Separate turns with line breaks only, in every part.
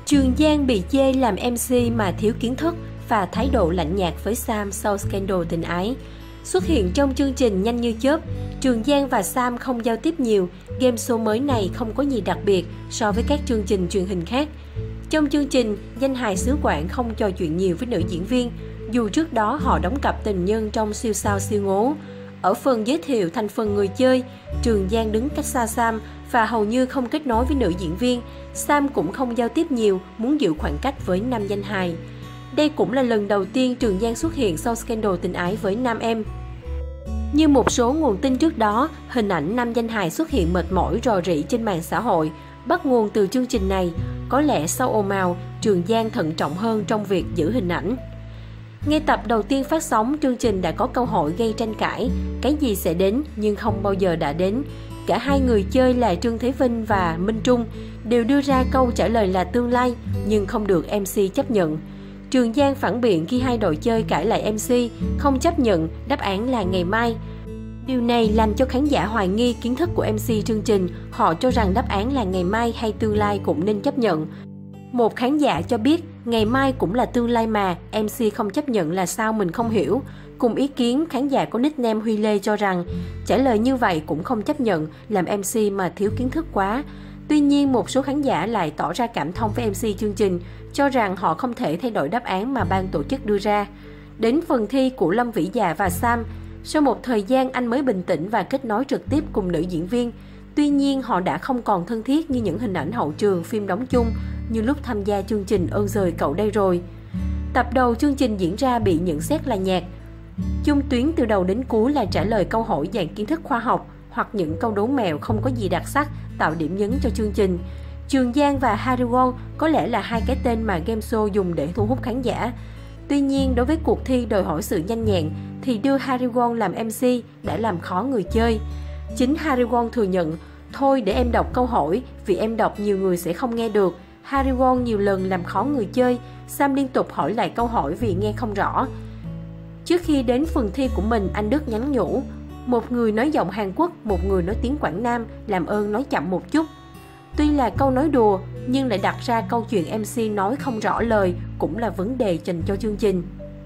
Trường Giang bị chê làm MC mà thiếu kiến thức và thái độ lạnh nhạt với Sam sau scandal tình ái. Xuất hiện trong chương trình nhanh như chớp, Trường Giang và Sam không giao tiếp nhiều, game show mới này không có gì đặc biệt so với các chương trình truyền hình khác. Trong chương trình, danh hài xứ Quảng không trò chuyện nhiều với nữ diễn viên, dù trước đó họ đóng cặp tình nhân trong Siêu sao siêu ngố. Ở phần giới thiệu thành phần người chơi, Trường Giang đứng cách xa Sam và hầu như không kết nối với nữ diễn viên. Sam cũng không giao tiếp nhiều, muốn giữ khoảng cách với nam danh hài. Đây cũng là lần đầu tiên Trường Giang xuất hiện sau scandal tình ái với nam em. Như một số nguồn tin trước đó, hình ảnh nam danh hài xuất hiện mệt mỏi rò rỉ trên mạng xã hội, bắt nguồn từ chương trình này. Có lẽ sau ồn ào, Trường Giang thận trọng hơn trong việc giữ hình ảnh. Ngay tập đầu tiên phát sóng, chương trình đã có câu hỏi gây tranh cãi, cái gì sẽ đến nhưng không bao giờ đã đến. Cả hai người chơi là Trương Thế Vinh và Minh Trung đều đưa ra câu trả lời là tương lai, nhưng không được MC chấp nhận. Trường Giang phản biện khi hai đội chơi cãi lại MC, không chấp nhận, đáp án là ngày mai. Điều này làm cho khán giả hoài nghi kiến thức của MC chương trình, họ cho rằng đáp án là ngày mai hay tương lai cũng nên chấp nhận. Một khán giả cho biết, ngày mai cũng là tương lai mà, MC không chấp nhận là sao mình không hiểu. Cùng ý kiến, khán giả có nickname Huy Lê cho rằng, trả lời như vậy cũng không chấp nhận, làm MC mà thiếu kiến thức quá. Tuy nhiên, một số khán giả lại tỏ ra cảm thông với MC chương trình, cho rằng họ không thể thay đổi đáp án mà ban tổ chức đưa ra. Đến phần thi của Lâm Vĩ Dạ và Sam, sau một thời gian anh mới bình tĩnh và kết nối trực tiếp cùng nữ diễn viên. Tuy nhiên, họ đã không còn thân thiết như những hình ảnh hậu trường phim đóng chung như lúc tham gia chương trình Ơn Giời Cậu Đây Rồi. Tập đầu chương trình diễn ra bị nhận xét là nhạt. Chung tuyến từ đầu đến cuối là trả lời câu hỏi dạng kiến thức khoa học hoặc những câu đố mẹo không có gì đặc sắc, tạo điểm nhấn cho chương trình. Trường Giang và Harry Won có lẽ là hai cái tên mà game show dùng để thu hút khán giả. Tuy nhiên, đối với cuộc thi đòi hỏi sự nhanh nhẹn, thì đưa Harry Won làm MC đã làm khó người chơi. Chính Harry Won thừa nhận, thôi để em đọc câu hỏi, vì em đọc nhiều người sẽ không nghe được. Harry Won nhiều lần làm khó người chơi, Sam liên tục hỏi lại câu hỏi vì nghe không rõ. Trước khi đến phần thi của mình, anh Đức nhắn nhủ, một người nói giọng Hàn Quốc, một người nói tiếng Quảng Nam, làm ơn nói chậm một chút. Tuy là câu nói đùa, nhưng lại đặt ra câu chuyện MC nói không rõ lời cũng là vấn đề dành cho chương trình.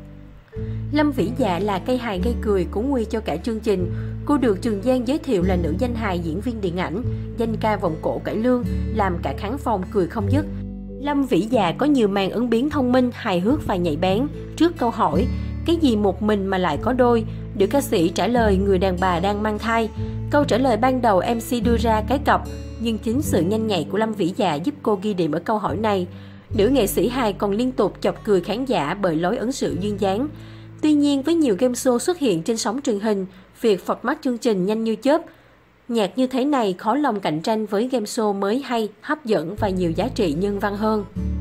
Lâm Vĩ Dạ là cây hài gây cười cuốn nguy cho cả chương trình. Cô được Trường Giang giới thiệu là nữ danh hài diễn viên điện ảnh, danh ca vòng cổ cải lương, làm cả khán phòng cười không dứt. Lâm Vĩ Dạ có nhiều màn ứng biến thông minh, hài hước và nhạy bén. Trước câu hỏi, cái gì một mình mà lại có đôi, nữ ca sĩ trả lời người đàn bà đang mang thai. Câu trả lời ban đầu MC đưa ra cái cọc, nhưng chính sự nhanh nhạy của Lâm Vĩ Dạ giúp cô ghi điểm ở câu hỏi này. Nữ nghệ sĩ hài còn liên tục chọc cười khán giả bởi lối ứng xử duyên dáng. Tuy nhiên, với nhiều game show xuất hiện trên sóng truyền hình, việc format chương trình nhanh như chớp, nhạc như thế này khó lòng cạnh tranh với game show mới hay, hấp dẫn và nhiều giá trị nhân văn hơn.